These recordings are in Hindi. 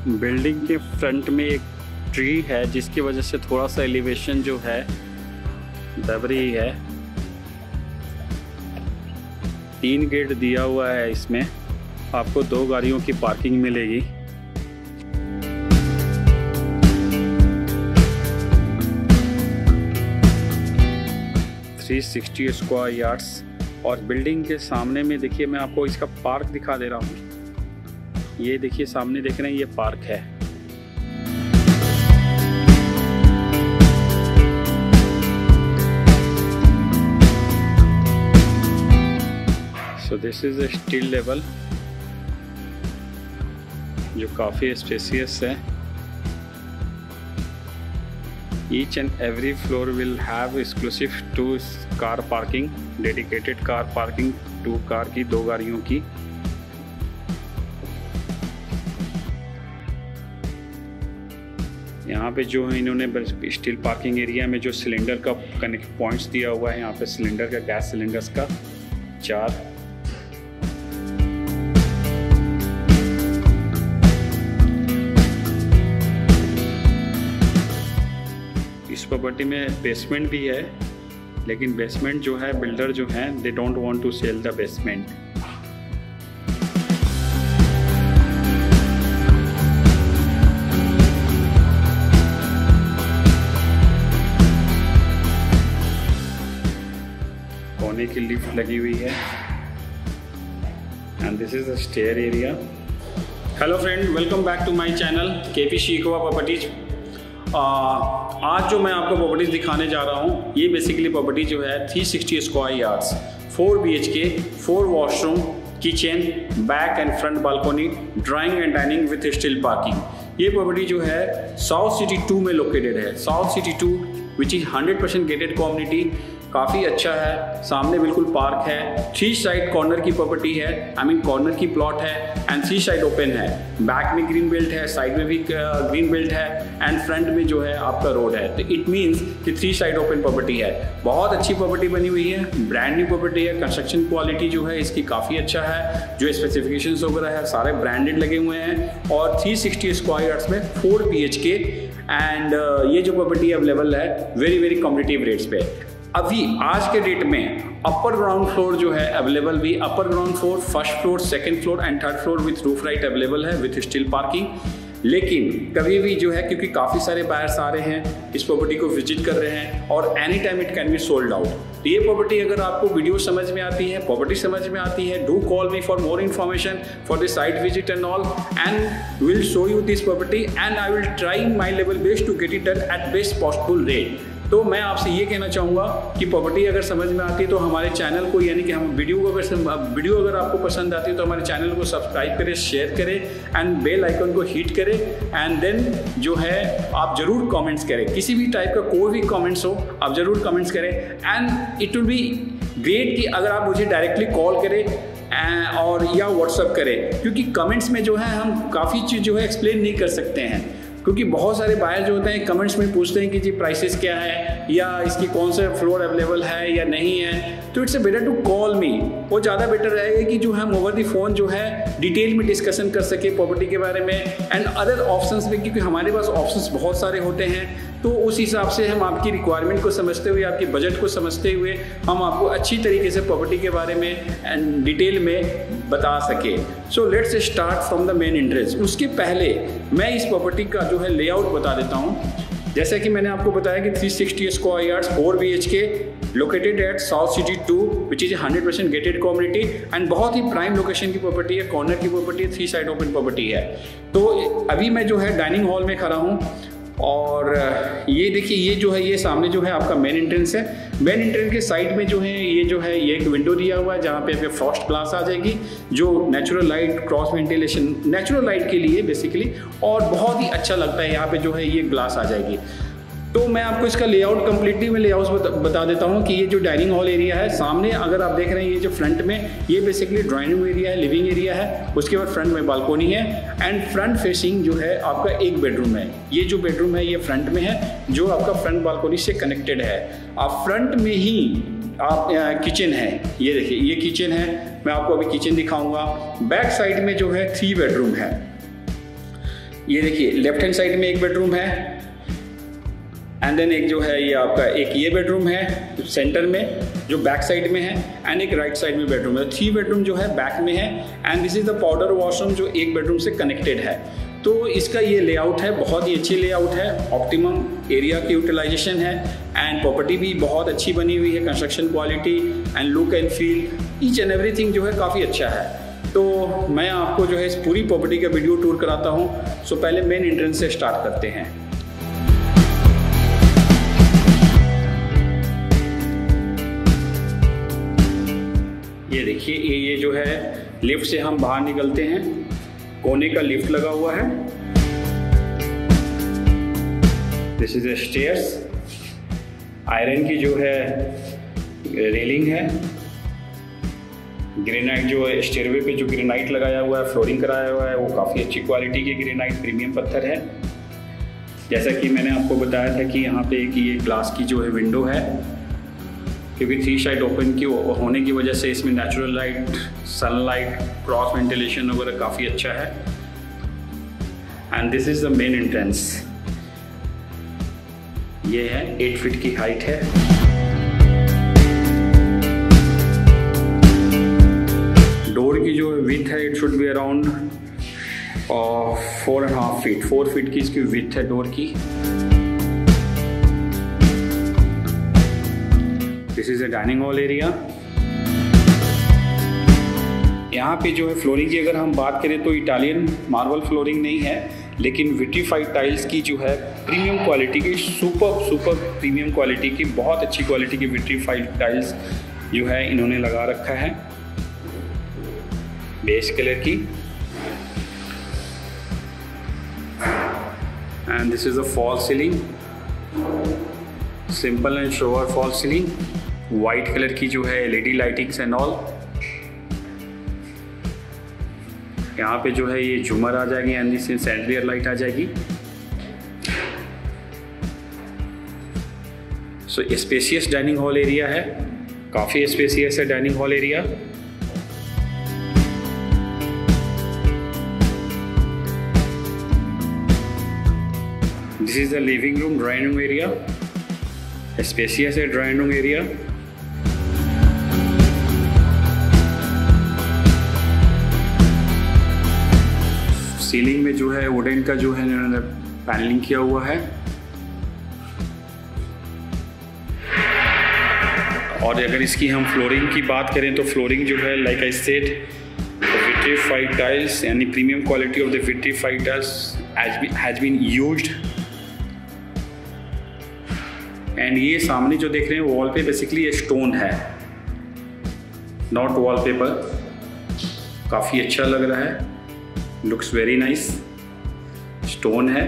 बिल्डिंग के फ्रंट में एक ट्री है जिसकी वजह से थोड़ा सा एलिवेशन जो है दब रही है। 3 गेट दिया हुआ है, इसमें आपको 2 गाड़ियों की पार्किंग मिलेगी। (360 स्क्वायर यार्ड्स और बिल्डिंग के सामने में देखिए, मैं आपको इसका पार्क दिखा दे रहा हूँ। ये देखिए सामने देख रहे हैं, ये पार्क है। So this is a stilt level जो काफ़ी स्पेसियस है। Each and every floor will have exclusive 2 car parking, dedicated car parking, 2 car की, 2 गाड़ियों की। यहाँ पे जो है इन्होंने स्टील पार्किंग एरिया में जो सिलेंडर का कनेक्ट पॉइंट्स दिया हुआ है, यहाँ पे सिलेंडर का, गैस सिलेंडर्स का 4। इस प्रॉपर्टी में बेसमेंट भी है, लेकिन बेसमेंट जो है बिल्डर जो हैं they don't want to sell the basement. कोने की लिफ्ट लगी हुई है and this is the stair area. Hello friend, welcome back to my channel KP Shikwa properties. आज जो मैं आपको प्रॉपर्टीज़ दिखाने जा रहा हूँ, ये बेसिकली प्रॉपर्टी जो है 360 square yards, 4 BHK, 4 washroom, kitchen, back and front balcony, drawing and dining with stilt parking. ये प्रॉपर्टी जो है साउथ सिटी 2 में लोकेटेड है। South city 2 which is 100% gated community, काफ़ी अच्छा है। सामने बिल्कुल पार्क है, 3 साइड कॉर्नर की प्रॉपर्टी है, आई मीन कॉर्नर की प्लॉट है एंड 3 साइड ओपन है। बैक में ग्रीन बेल्ट है, साइड में भी ग्रीन बेल्ट है एंड फ्रंट में जो है आपका रोड है। तो इट मीन्स कि 3 साइड ओपन प्रॉपर्टी है। बहुत अच्छी प्रॉपर्टी बनी हुई है, ब्रांड न्यू प्रॉपर्टी है। कंस्ट्रक्शन क्वालिटी जो है इसकी काफ़ी अच्छा है, जो स्पेसिफिकेशंस वगैरह है सारे ब्रांडेड लगे हुए हैं और 360 स्क्वायर यार्ड्स में 4 BHK एंड ये जो प्रॉपर्टी अवेलेबल है वेरी कॉम्पिटिटिव रेट्स पे। अभी आज के डेट में अपर ग्राउंड फ्लोर जो है अवेलेबल भी, upper ground floor, first floor, second floor and third floor with roof right available है विथ स्टील पार्किंग। लेकिन कभी भी जो है, क्योंकि काफ़ी सारे बायर्स आ रहे हैं इस प्रॉपर्टी को विजिट कर रहे हैं और any time it can be sold out. तो ये प्रॉपर्टी अगर आपको वीडियो समझ में आती है, प्रॉपर्टी समझ में आती है, do call me for more information for the site visit and all and will show you this property and I will try my level best to get it done at best possible rate. तो मैं आपसे ये कहना चाहूँगा कि प्रॉपर्टी अगर समझ में आती है तो हमारे चैनल को, यानी कि हम वीडियो अगर आपको पसंद आती है तो हमारे चैनल को सब्सक्राइब करें, शेयर करें एंड बेल आइकन को हिट करें एंड देन जो है आप ज़रूर कमेंट्स करें। किसी भी टाइप का कोई भी कमेंट्स हो आप ज़रूर कमेंट्स करें and it will be great कि अगर आप मुझे डायरेक्टली कॉल करें और या व्हाट्सअप करें, क्योंकि कमेंट्स में जो है हम काफ़ी चीज़ जो है एक्सप्लेन नहीं कर सकते हैं, क्योंकि बहुत सारे बायर जो होते हैं कमेंट्स में पूछते हैं कि जी प्राइसेस क्या है या इसकी कौन से फ्लोर अवेलेबल है या नहीं है। तो it's better to call me, वो ज़्यादा बेटर रहेगा कि जो हम ओवर दी फ़ोन जो है डिटेल में डिस्कशन कर सके प्रॉपर्टी के बारे में एंड अदर ऑप्शंस में, क्योंकि हमारे पास ऑप्शंस बहुत सारे होते हैं। तो उस हिसाब से हम आपकी रिक्वायरमेंट को समझते हुए, आपके बजट को समझते हुए हम आपको अच्छी तरीके से प्रॉपर्टी के बारे में एंड डिटेल में बता सके। So let's start from the main entrance. उसके पहले मैं इस प्रॉपर्टी का जो है लेआउट बता देता हूँ। जैसा कि मैंने आपको बताया कि 360 square yards, 4 BHK, located at south city 2 which is 100% gated community and बहुत ही प्राइम लोकेशन की प्रॉपर्टी है, कॉर्नर की प्रॉपर्टी है, 3 साइड ओपन प्रॉपर्टी है। तो अभी मैं जो है डाइनिंग हॉल में खड़ा हूँ और ये देखिए, ये जो है ये सामने जो है आपका मेन एंट्रेंस है। मेन एंट्रेंस के साइड में जो है ये एक विंडो दिया हुआ है जहाँ पे फ्रॉस्ट ग्लास आ जाएगी, जो natural light, cross ventilation, natural light के लिए बेसिकली, और बहुत ही अच्छा लगता है यहाँ पे जो है ये ग्लास आ जाएगी। तो मैं आपको इसका लेआउट कंप्लीटली में लेआउट बता देता हूँ कि ये जो डाइनिंग हॉल एरिया है, सामने अगर आप देख रहे हैं ये जो फ्रंट में, ये बेसिकली ड्राइंग रूम एरिया है, लिविंग एरिया है। उसके बाद फ्रंट में बालकोनी है एंड फ्रंट फेसिंग जो है आपका एक बेडरूम है। ये जो बेडरूम है ये फ्रंट में है, जो आपका फ्रंट बालकोनी से कनेक्टेड है। आप फ्रंट में ही आप किचन है, ये देखिए ये किचन है, मैं आपको अभी किचन दिखाऊंगा। बैक साइड में जो है 3 बेडरूम है। ये देखिए लेफ्ट हैंड साइड में एक बेडरूम है, एंड देन एक जो है ये आपका एक ये बेडरूम है सेंटर में जो बैक साइड में है, एंड एक राइट साइड में बेडरूम है। 3 बेडरूम जो है बैक में है, and this is the powder washroom जो एक बेडरूम से कनेक्टेड है। तो इसका ये लेआउट है, बहुत ही अच्छी लेआउट है, ऑप्टिमम एरिया की यूटिलाइजेशन है, एंड प्रॉपर्टी भी बहुत अच्छी बनी हुई है। Construction quality and look and feel each and everything जो है काफ़ी अच्छा है। तो मैं आपको जो है इस पूरी प्रॉपर्टी का वीडियो टूर कराता हूँ। सो पहले मेन एंट्रेंस से स्टार्ट करते हैं। ये देखिए ये जो है लिफ्ट से हम बाहर निकलते हैं, कोने का लिफ्ट लगा हुआ है। दिस इज स्टेयर्स, आयरन की जो है रेलिंग है, ग्रेनाइट जो है स्टेयरवे पे जो ग्रेनाइट लगाया हुआ है, फ्लोरिंग कराया हुआ है, वो काफ़ी अच्छी क्वालिटी के ग्रेनाइट प्रीमियम पत्थर है। जैसा कि मैंने आपको बताया था कि यहाँ पे एक ये ग्लास की जो है विंडो है, क्योंकि 3 साइड ओपन की होने की वजह से इसमें natural light, sunlight, cross ventilation वगैरह काफ़ी अच्छा है। And this is the main entrance. ये है 8 फीट की हाइट है। डोर की जो विड्थ है it should be around 4.5 feet, 4 feet की इसकी विड्थ है डोर की। This is a dining hall area. यहाँ पे जो है फ्लोरिंग की अगर हम बात करें तो इटालियन मार्बल फ्लोरिंग नहीं है, लेकिन विट्रीफाइड टाइल्स की जो है प्रीमियम क्वालिटी की, सुपर प्रीमियम क्वालिटी की, बहुत अच्छी क्वालिटी की विट्रीफाइड टाइल्स जो है इन्होंने लगा रखा है बेस कलर की। And this is a false ceiling, simple and sober false ceiling, white colour की जो है LED लाइटिंग्स एंड ऑल। यहाँ पे जो है ये झूमर आ जाएगी एंड दिस सैंडलियर लाइट आ जाएगी। So spacious dining hall area है, काफ़ी स्पेसियस है dining hall area. This is the living room, drawing room area, spacious है ड्राइंग रूम एरिया। सीलिंग में जो है वुडन का जो है इन्होंने पैनलिंग किया हुआ है, और अगर इसकी हम फ्लोरिंग की बात करें तो फ्लोरिंग जो है like I said vitrified tiles, यानी premium quality of the vitrified tiles has been used. And ये सामने जो देख रहे हैं वॉल पे बेसिकली ये स्टोन है, नॉट वॉलपेपर। काफ़ी अच्छा लग रहा है, लुक्स वेरी नाइस, स्टोन है।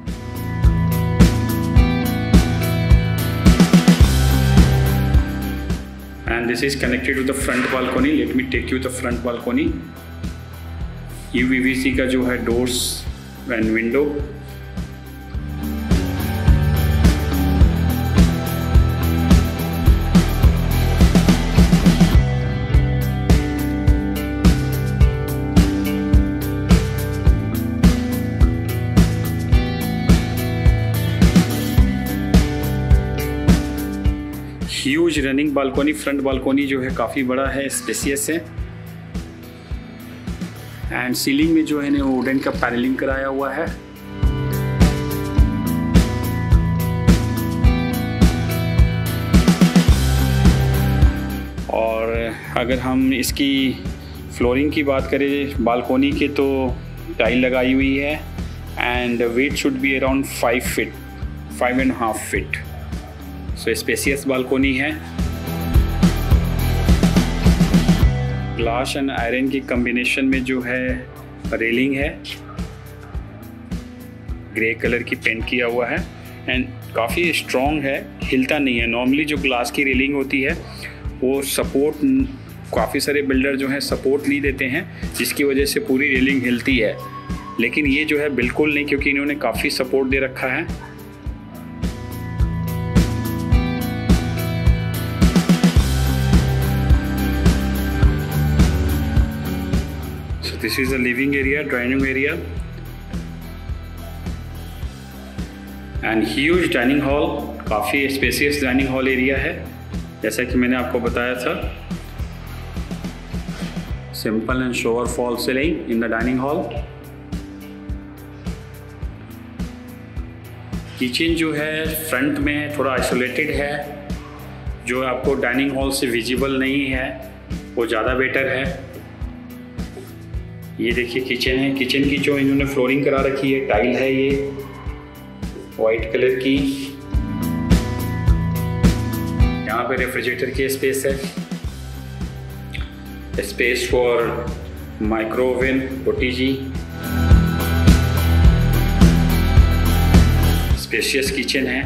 And this is connected to the front balcony. Let me take you the front balcony. UPVC का जो है doors and window. Huge running balcony, front balcony जो है काफ़ी बड़ा है, स्पेसियस है। एंड सीलिंग में जो है ना वुडन का पैनलिंग कराया हुआ है। और अगर हम इसकी फ्लोरिंग की बात करें बालकोनी के, तो टाइल लगाई हुई है and width should be around 5 feet, 5.5 feet. So spacious balcony है। ग्लास एंड आयरन की कॉम्बिनेशन में जो है रेलिंग है, ग्रे कलर की पेंट किया हुआ है एंड काफ़ी स्ट्रॉन्ग है, हिलता नहीं है। नॉर्मली जो ग्लास की रेलिंग होती है वो सपोर्ट, काफ़ी सारे बिल्डर जो हैं सपोर्ट नहीं देते हैं, जिसकी वजह से पूरी रेलिंग हिलती है, लेकिन ये जो है बिल्कुल नहीं, क्योंकि इन्होंने काफ़ी सपोर्ट दे रखा है। This is a living area, dining area, and huge dining hall, काफ़ी स्पेसियस डाइनिंग हॉल एरिया है जैसा कि मैंने आपको बताया था। Simple and sober false ceiling in the dining hall. Kitchen जो है फ्रंट में थोड़ा आइसोलेटेड है, जो आपको डाइनिंग हॉल से विजिबल नहीं है वो ज़्यादा बेटर है। ये देखिए किचन है, किचन की जो इन्होंने फ्लोरिंग करा रखी है टाइल है ये वाइट कलर की। यहाँ पे रेफ्रिजरेटर की स्पेस है, space for microwave OTG, spacious kitchen है।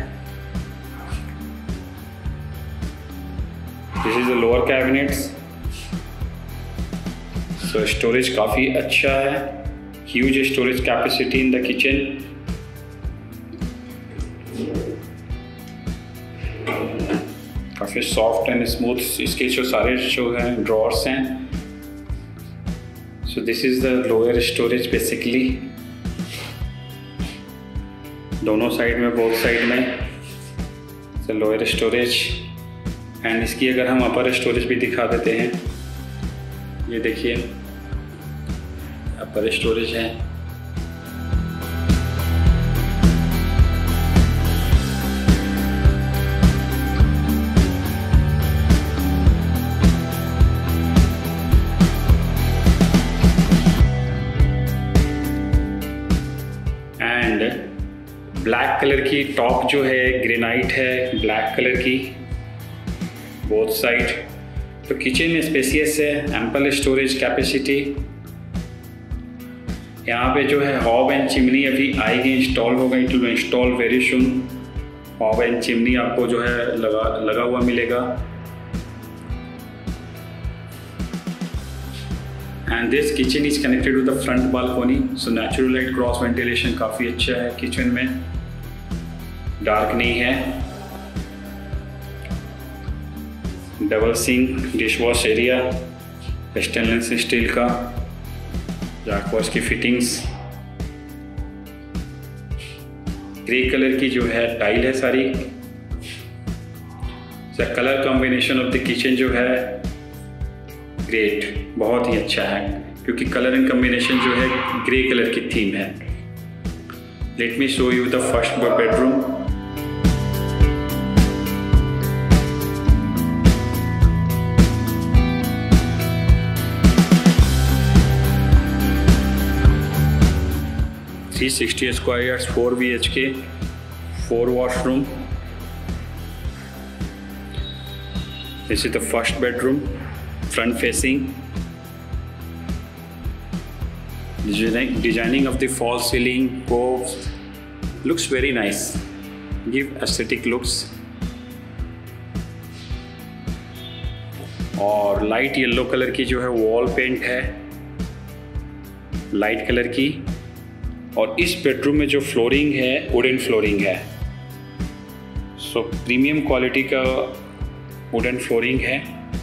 This is the lower cabinets. So storage काफ़ी अच्छा है, huge storage capacity in the kitchen. काफ़ी सॉफ्ट एंड स्मूथ इसके जो सारे जो हैं ड्रॉर्स हैं। So this is the lower storage basically, दोनों साइड में, बोथ साइड में लोअर स्टोरेज। एंड इसकी अगर हम अपर स्टोरेज भी दिखा देते हैं, ये देखिए अपर स्टोरेज है। एंड ब्लैक कलर की टॉप जो है ग्रेनाइट है, ब्लैक कलर की बोथ साइड। तो किचन स्पेसियस है, एम्पल स्टोरेज कैपेसिटी। यहाँ पे जो है हॉब एंड चिमनी अभी आएगी, इंस्टॉल होगा, it will install very soon. Hob and chimney आपको जो है लगा हुआ मिलेगा। And this kitchen is connected to the front balcony, so natural light cross ventilation काफ़ी अच्छा है किचन में, डार्क नहीं है। Double sink, dish wash area, stainless steel का, जैक वॉश की फिटिंग्स, ग्रे कलर की जो है टाइल है सारी। Colour combination of the kitchen जो है ग्रेट, बहुत ही अच्छा है क्योंकि कलर एंड कॉम्बिनेशन जो है ग्रे कलर की थीम है। Let me show you the first bedroom. Three 360 square yards, 4 BHK, 4 washroom. This is the first bedroom, front facing. Designing of the false ceiling, coves, looks very nice. Give aesthetic looks. और लाइट येलो कलर की जो है वॉल पेंट है, लाइट कलर की। और इस बेडरूम में जो फ्लोरिंग है वुडन फ्लोरिंग है, सो प्रीमियम क्वालिटी का वुडन फ्लोरिंग है।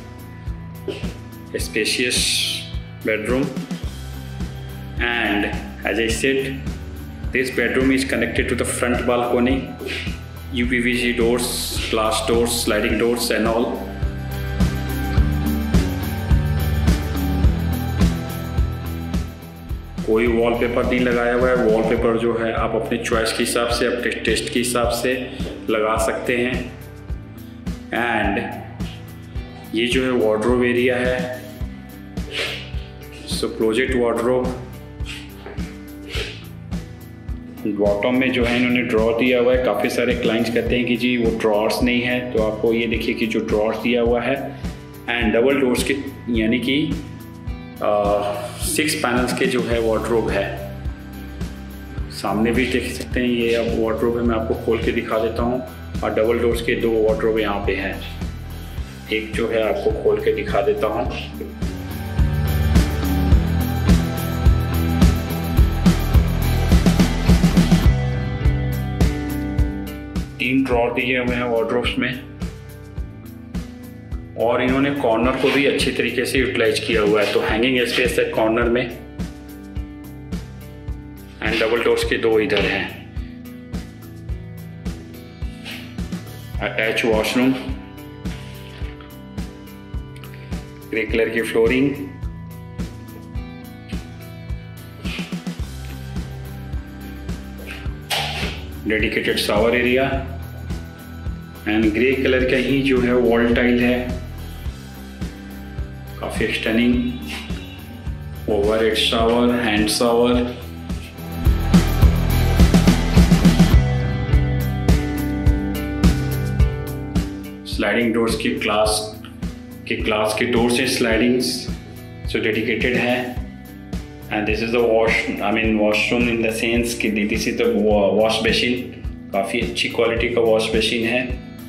Spacious bedroom and as I said this bedroom is connected to the front balcony, UPVC doors, glass doors, sliding doors and all. कोई वॉलपेपर नहीं लगाया हुआ है। वॉलपेपर जो है आप अपने चॉइस के हिसाब से, अपने टेस्ट के हिसाब से लगा सकते हैं। एंड ये जो है वार्डरोब एरिया है, सो क्लोजेट वार्डरोब। बॉटम में जो है इन्होंने ड्रॉ दिया हुआ है। काफ़ी सारे क्लाइंट्स कहते हैं कि जी वो ड्रॉर्स नहीं है, तो आपको ये देखिए कि जो ड्रॉर्स दिया हुआ है एंड डबल डोर्स के, यानी कि 6 पैनल्स के जो है वार्डरोब है। सामने भी देख सकते हैं, ये अब वार्डरोब है, मैं आपको खोल के दिखा देता हूँ। और डबल डोर्स के 2 वार्डरोब यहाँ पे हैं, एक जो है आपको खोल के दिखा देता हूँ। तीन ड्रॉर दिए हुए हैं वार्डरोब्स में, और इन्होंने कॉर्नर को भी अच्छी तरीके से यूटिलाइज किया हुआ है। तो हैंगिंग स्पेस है कॉर्नर में एंड डबल डोर्स के 2 इधर हैं। अटैच वॉशरूम, ग्रे कलर की flooring, dedicated shower area and grey colour का ही जो है वॉल टाइल है, काफी stunning. Overhead shower, hand shower, sliding doors की ग्लास के डोर्स है, स्लाइडिंग्स सो डेडिकेटेड है। And this is the washroom in the sense कि this is the wash basin, काफ़ी अच्छी क्वालिटी का वॉश बेसिन है।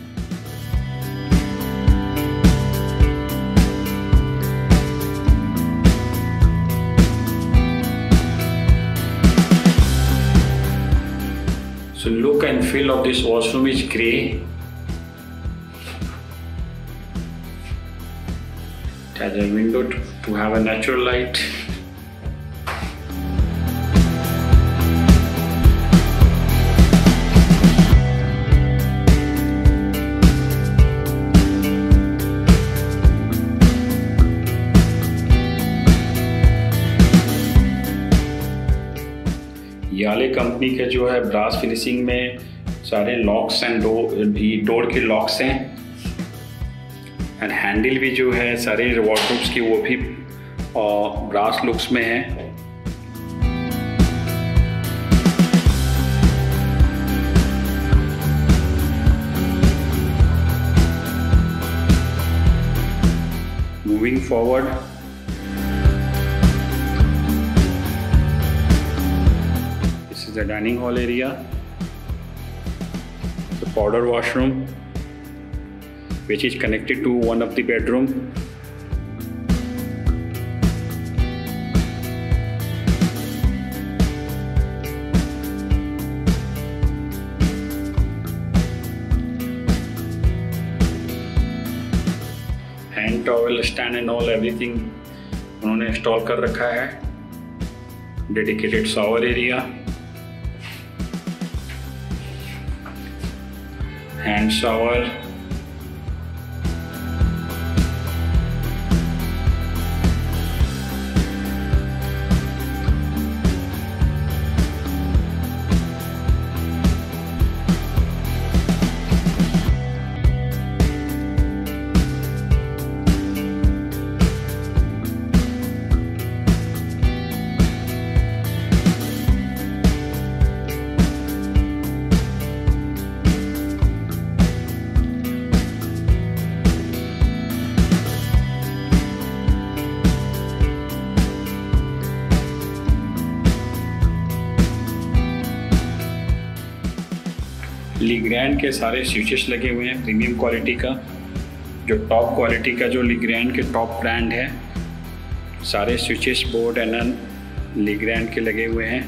So look and feel of this washroom is grey. It has a window to have a natural light. Yale company के जो है ब्रास फिनिशिंग में सारे लॉक्स एंड डोर के लॉक्स हैं एंड हैंडल भी जो है सारे वार्डरोब्स की वो भी ब्रास लुक्स में है। Moving forward, the dining hall area, the powder washroom which is connected to one of the bedroom, hand towel stand and all everything उन्होंने इंस्टॉल कर रखा है। Dedicated shower area, hand shower, Legrand के सारे स्विचेस लगे हुए हैं प्रीमियम क्वालिटी का, जो टॉप क्वालिटी का जो लीग्रैंड के टॉप ब्रांड है। सारे स्विचेस बोर्ड एंड लीग्रैंड के लगे हुए हैं।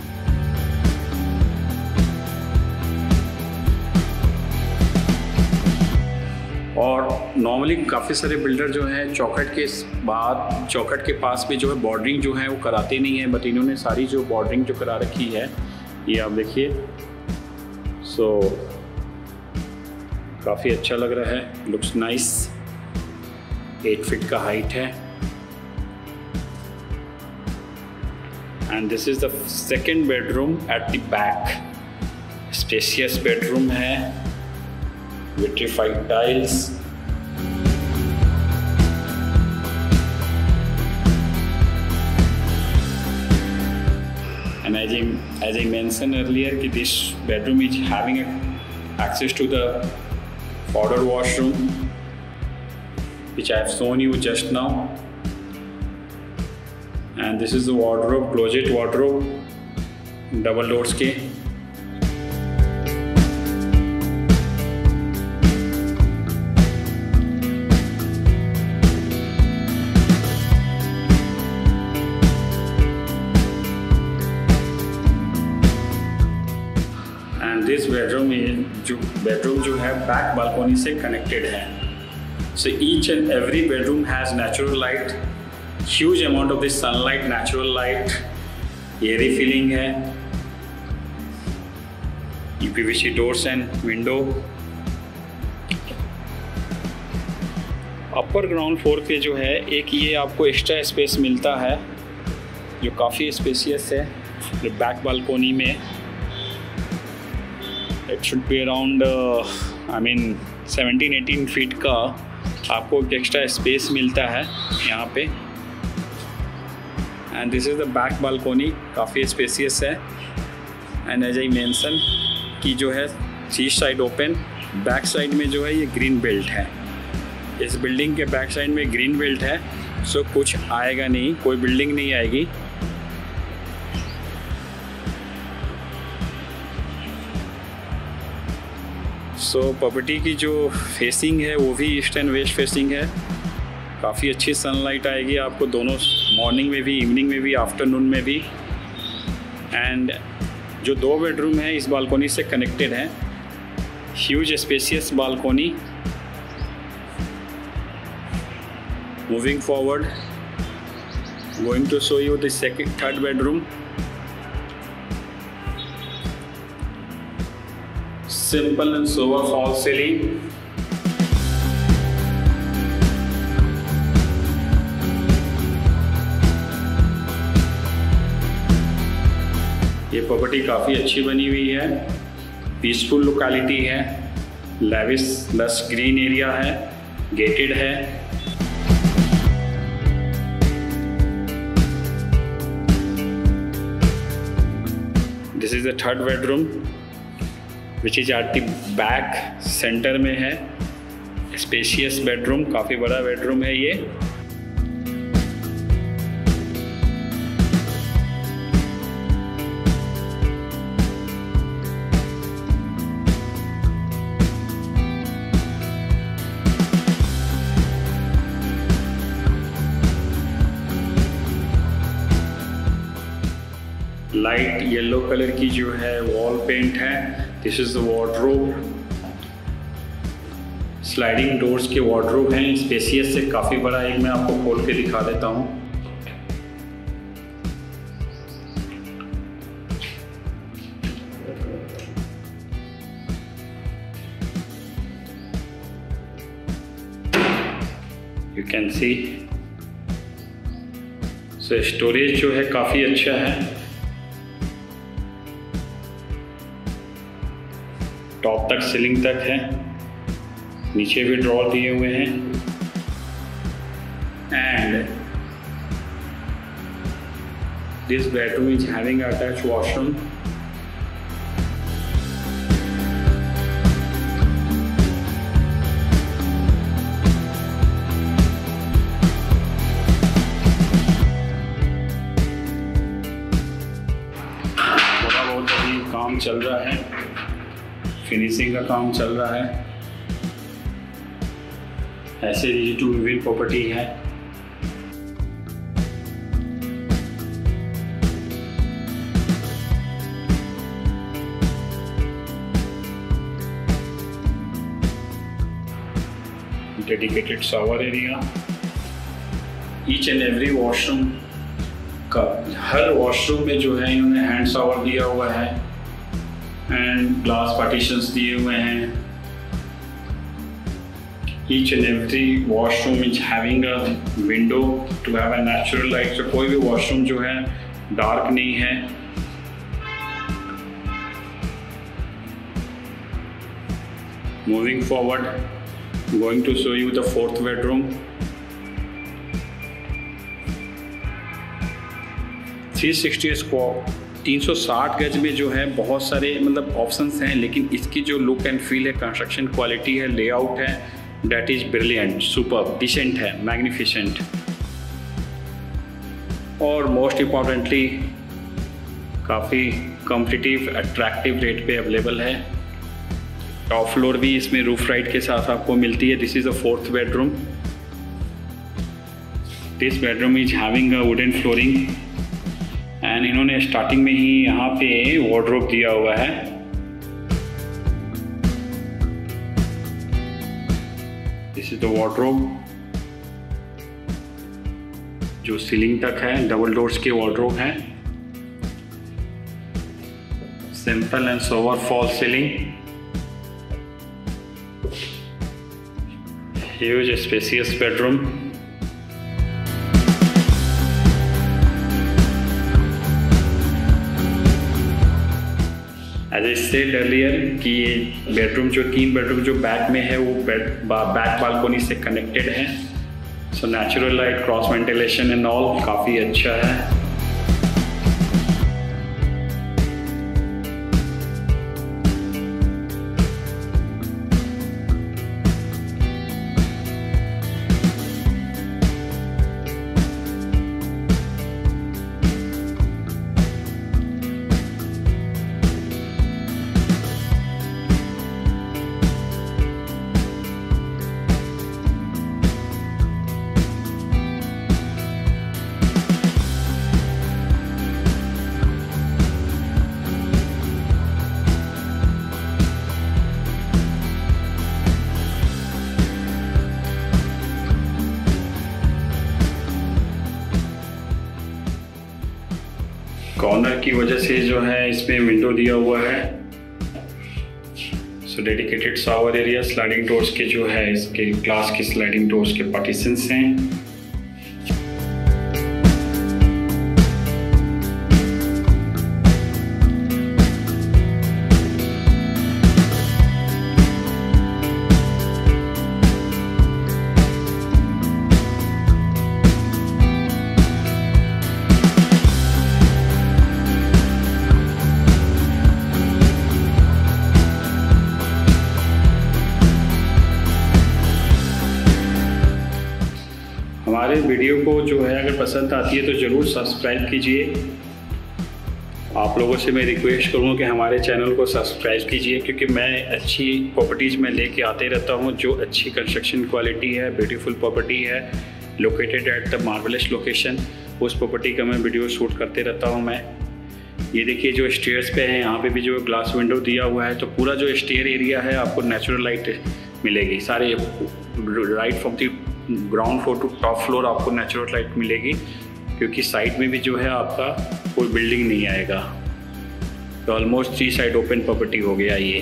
और नॉर्मली काफ़ी सारे बिल्डर जो हैं चौखट के पास भी जो है बॉर्डरिंग जो है वो कराते नहीं है, बट इन्होंने सारी जो बॉर्डरिंग जो करा रखी है ये आप देखिए। सो काफ़ी अच्छा लग रहा है, लुक्स नाइस। 8 फीट का हाइट है and this is the second bedroom at the back. Spacious bedroom है, vitrified tiles, and as I mentioned earlier कि this bedroom is having access to the powder washroom which I have shown you just now, and this is the wardrobe, closet wardrobe, double doors के। दिस बेडरूम जो है बैक बालकोनी से कनेक्टेड है। So each and every bedroom has natural light, huge amount of this sunlight, natural light, airy feeling है, UPVC doors and window, upper ground floor पे जो है एक ये आपको एक्स्ट्रा स्पेस मिलता है जो काफ़ी स्पेसियस है। जो बैक बालकोनी में it should be around 17-18 feet का आपको एक एक्स्ट्रा स्पेस मिलता है यहाँ पे। And this is the back balcony, काफ़ी स्पेसियस है। एंड एज आई मेंशन कि जो है east side open, back side में जो है ये ग्रीन बेल्ट है। इस बिल्डिंग के बैक साइड में ग्रीन बेल्ट है, सो कुछ आएगा नहीं, कोई बिल्डिंग नहीं आएगी। सो प्रॉपर्टी की जो फेसिंग है वो भी ईस्ट एंड वेस्ट फेसिंग है। काफ़ी अच्छी सनलाइट आएगी आपको दोनों, मॉर्निंग में भी, इवनिंग में भी, आफ्टरनून में भी। एंड जो 2 बेडरूम है इस बालकोनी से कनेक्टेड है। Huge spacious balcony. Moving forward, going to show you the third bedroom. Simple and sober false ceiling. ये प्रॉपर्टी काफ़ी अच्छी बनी हुई है, पीसफुल लोकेलिटी है, लेविश लस ग्रीन एरिया है, गेटेड है। This is the third bedroom which is at the back centre में है। स्पेशियस बेडरूम, काफ़ी बड़ा बेडरूम है ये। लाइट येलो कलर की जो है वॉल पेंट है। This is the wardrobe. Sliding doors के वार्डरोब हैं, स्पेसियस से काफ़ी बड़ा। एक मैं आपको खोल के दिखा देता हूँ। You can see. So storage जो है काफ़ी अच्छा है। टॉप तक, सीलिंग तक है, नीचे भी ड्रॉर दिए हुए हैं। And this bedroom is having attach washroom. थोड़ा बहुत अभी काम चल रहा है, फिनिशिंग का काम चल रहा है। ऐसे ready to move in property है। Dedicated shower area. Each and every washroom का, हर वॉशरूम में जो है इन्होंने हैंड शावर दिया हुआ है एंड ग्लास पार्टीशंस दिए हुए हैं। Each and every washroom is having a window to have a natural light. So कोई भी वॉशरूम जो है डार्क नहीं है। Moving forward, going to show you the fourth bedroom. 360 square 360 गज में जो है बहुत सारे मतलब ऑप्शंस हैं, लेकिन इसकी जो लुक एंड फील है, कंस्ट्रक्शन क्वालिटी है, लेआउट है, that is brilliant, super, decent है, मैग्निफिसेंट। और मोस्ट इम्पॉर्टेंटली काफ़ी कॉम्पिटिटिव अट्रैक्टिव रेट पे अवेलेबल है। टॉप फ्लोर भी इसमें रूफ राइट के साथ आपको मिलती है। This is a fourth bedroom. This bedroom is having a wooden flooring and इन्होंने स्टार्टिंग में ही यहाँ पे वार्डरोब दिया हुआ है। दिस इज द वार्डरोब जो सीलिंग तक है, डबल डोर्स के वार्डरोब है। Simple and sober false ceiling. Huge spacious bedroom. As I said earlier कि ये बेडरूम जो 3 बेडरूम जो बैक में है वो बैक बालकोनी से कनेक्टेड है। So natural light, cross ventilation and all काफ़ी अच्छा है। कॉर्नर की वजह से जो है इसमें विंडो दिया हुआ है। So dedicated shower area, sliding doors के जो है इसके ग्लास के स्लाइडिंग डोर्स के पार्टीशंस हैं। हमारे वीडियो को जो है अगर पसंद आती है तो ज़रूर सब्सक्राइब कीजिए। आप लोगों से मैं रिक्वेस्ट करूँगा कि हमारे चैनल को सब्सक्राइब कीजिए, क्योंकि मैं अच्छी प्रॉपर्टीज़ में लेके आते रहता हूँ जो अच्छी कंस्ट्रक्शन क्वालिटी है, ब्यूटीफुल प्रॉपर्टी है, located at the marvellous location. उस प्रॉपर्टी का मैं वीडियो शूट करते रहता हूँ मैं। ये देखिए जो स्टेयर्स पे हैं, यहाँ पे भी जो ग्लास विंडो दिया हुआ है, तो पूरा जो स्टेयर एरिया है आपको नेचुरल लाइट मिलेगी। सारे right from the ground floor to top floor आपको नेचुरल लाइट मिलेगी, क्योंकि साइड में भी जो है आपका कोई बिल्डिंग नहीं आएगा। तो ऑलमोस्ट 3 साइड ओपन प्रॉपर्टी हो गया ये।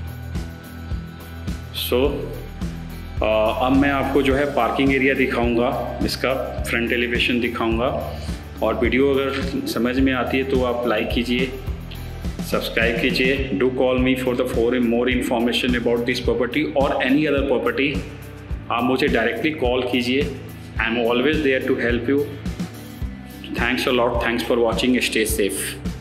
सो अब मैं आपको जो है पार्किंग एरिया दिखाऊंगा, इसका फ्रंट एलिवेशन दिखाऊंगा। और वीडियो अगर समझ में आती है तो आप लाइक कीजिए, सब्सक्राइब कीजिए। Do call me for more information about this property और एनी अदर प्रॉपर्टी। आप मुझे डायरेक्टली कॉल कीजिए। I am always there to help you. Thanks a lot, thanks for watching, stay safe.